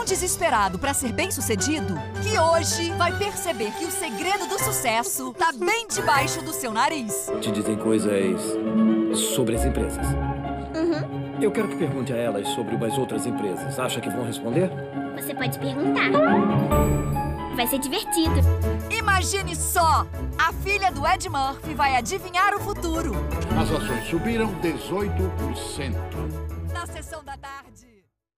desesperado pra ser bem-sucedido que hoje vai perceber que o segredo do sucesso tá bem debaixo do seu nariz. Te dizem coisas sobre as empresas. Eu quero que pergunte a elas sobre umas outras empresas. Acha que vão responder? Você pode perguntar. Vai ser divertido. Imagine só! A filha do Ed Murphy vai adivinhar o futuro. As ações subiram 18%. Na sessão da tarde...